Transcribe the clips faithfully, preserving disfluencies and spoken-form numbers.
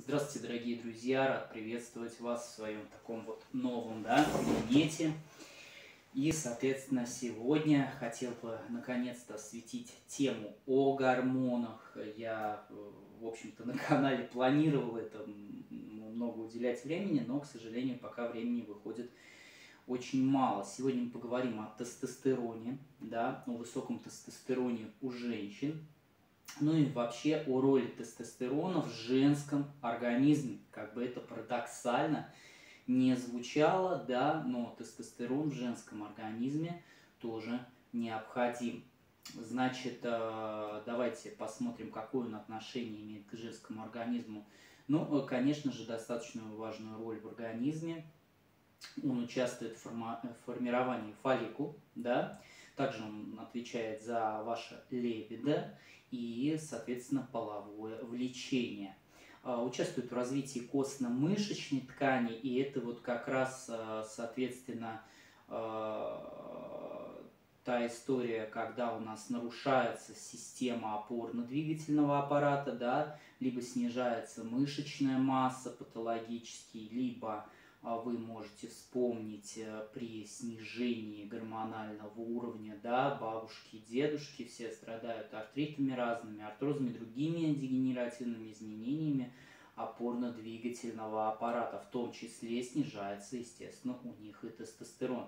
Здравствуйте, дорогие друзья! Рад приветствовать вас в своем таком вот новом, да, кабинете. И, соответственно, сегодня хотел бы наконец-то осветить тему о гормонах. Я, э, в общем-то, на канале планировал это м, много уделять времени, но, к сожалению, пока времени выходит очень мало. Сегодня мы поговорим о тестостероне, да, о высоком тестостероне у женщин. Ну и вообще о роли тестостерона в женском организме. Как бы это парадоксально не звучало, да, но тестостерон в женском организме тоже необходим. Значит, э, давайте посмотрим, какое он отношение имеет к женскому организму. Ну, э, конечно же, достаточно важную роль в организме. Он участвует в формировании фолликул, да, также он отвечает за ваше либидо и, соответственно, половое влечение. Участвует в развитии костно-мышечной ткани, и это вот как раз, соответственно, та история, когда у нас нарушается система опорно-двигательного аппарата, да, либо снижается мышечная масса патологически, либо вы можете вспомнить при снижении гормонального уровня, да, бабушки, дедушки, все страдают артритами разными, артрозами, другими дегенеративными изменениями опорно-двигательного аппарата, в том числе снижается, естественно, у них и тестостерон.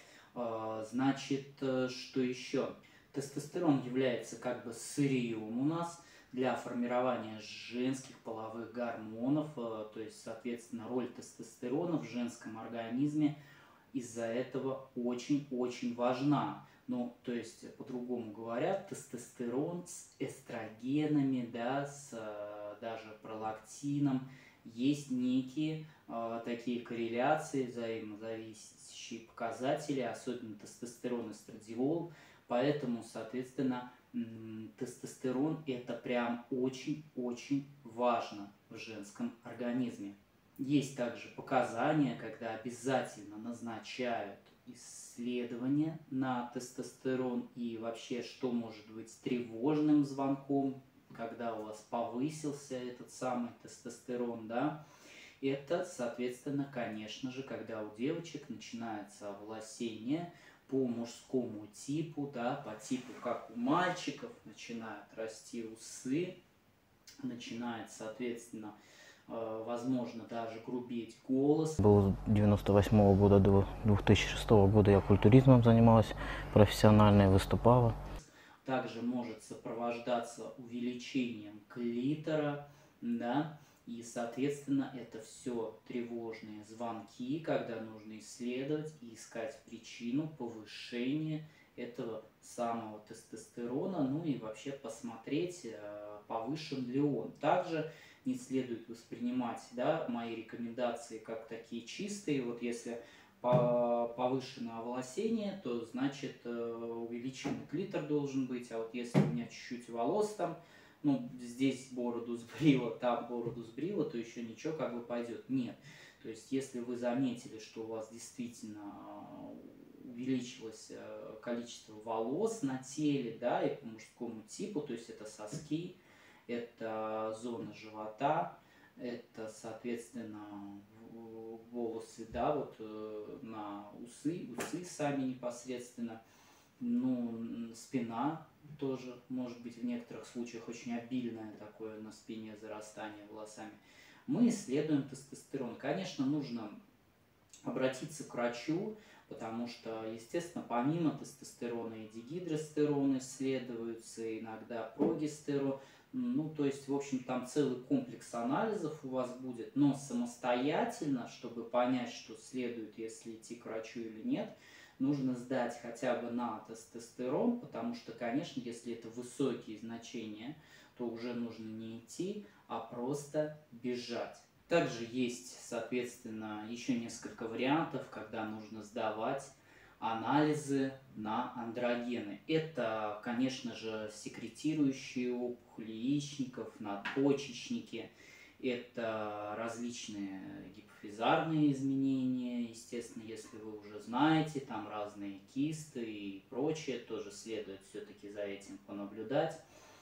Значит, что еще? Тестостерон является как бы сырьем у нас для формирования женских половых гормонов, то есть, соответственно, роль тестостерона в женском организме из-за этого очень-очень важна. Ну, то есть, по-другому говоря, тестостерон с эстрогенами, да, с даже пролактином, есть некие э, такие корреляции, взаимозависящие показатели, особенно тестостерон и эстрадиол, поэтому, соответственно, тестостерон это прям очень-очень важно в женском организме. Есть также показания, когда обязательно назначают исследования на тестостерон и вообще, что может быть тревожным звонком, когда у вас повысился этот самый тестостерон, да, это, соответственно, конечно же, когда у девочек начинается овласение по мужскому типу, да, по типу, как у мальчиков, начинают расти усы, начинает, соответственно, возможно, даже грубеть голос. Был с девяносто восьмого года до две тысячи шестого года я культуризмом занималась, профессионально выступала. Также может сопровождаться увеличением клитора, да, и, соответственно, это все тревожные звонки, когда нужно исследовать и искать причину повышения этого самого тестостерона, ну и вообще посмотреть, повышен ли он. Также не следует воспринимать, да, мои рекомендации как такие чистые. Вот если повышенное овласение, то значит увеличенный клитор должен быть, а вот если у меня чуть-чуть волос там, ну, здесь бороду сбрила, там бороду сбрила, то еще ничего, как бы пойдет. Нет. То есть, если вы заметили, что у вас действительно увеличилось количество волос на теле, да, и по мужскому типу, то есть это соски, это зона живота, это, соответственно, волосы, да, вот на усы, усы сами непосредственно, ну, спина тоже может быть в некоторых случаях очень обильное такое на спине зарастание волосами. Мы исследуем тестостерон. Конечно, нужно обратиться к врачу, потому что, естественно, помимо тестостерона и дигидростерон исследуются, иногда прогестерон. Ну, то есть, в общем, там целый комплекс анализов у вас будет, но самостоятельно, чтобы понять, что следует, если идти к врачу или нет, нужно сдать хотя бы на тестостерон, потому что, конечно, если это высокие значения, то уже нужно не идти, а просто бежать. Также есть, соответственно, еще несколько вариантов, когда нужно сдавать анализы на андрогены. Это, конечно же, секретирующие опухоли яичников, надпочечники, это различные гипофизарные изменения, естественно, если вы уже знаете, там разные кисты и прочее, тоже следует все-таки за этим понаблюдать.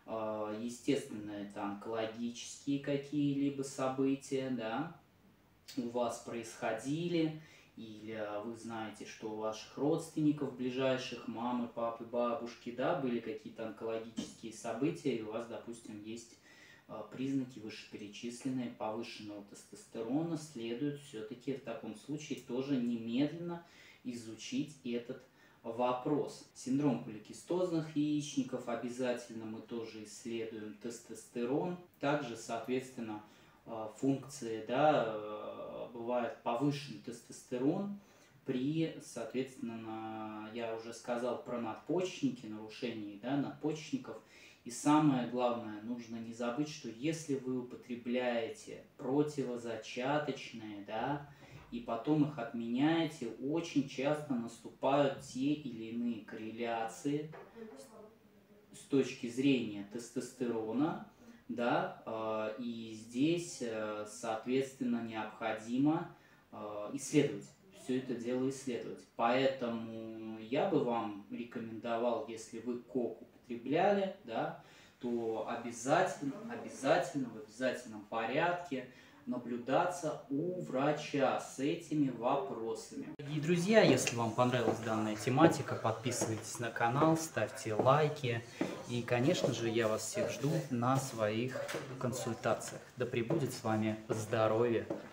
естественно, это онкологические какие-либо события, да, у вас происходили, или вы знаете, что у ваших родственников ближайших, мамы, папы, бабушки, да, были какие-то онкологические события, и у вас, допустим, есть признаки вышеперечисленные повышенного тестостерона, следует все-таки в таком случае тоже немедленно изучить этот вопрос. Синдром поликистозных яичников обязательно мы тоже исследуем тестостерон. Также, соответственно, функции, да, бывает повышенный тестостерон при, соответственно, я уже сказал про надпочечники, нарушение, да, надпочечников. И самое главное, нужно не забыть, что если вы употребляете противозачаточные, да, и потом их отменяете, очень часто наступают те или иные корреляции с точки зрения тестостерона, да, и здесь, соответственно, необходимо исследовать, все это дело исследовать. Поэтому я бы вам рекомендовал, если вы кок употребляли, да, то обязательно, обязательно, в обязательном порядке наблюдаться у врача с этими вопросами. Дорогие друзья, если вам понравилась данная тематика, подписывайтесь на канал, ставьте лайки. И, конечно же, я вас всех жду на своих консультациях. Да пребудет с вами здоровье!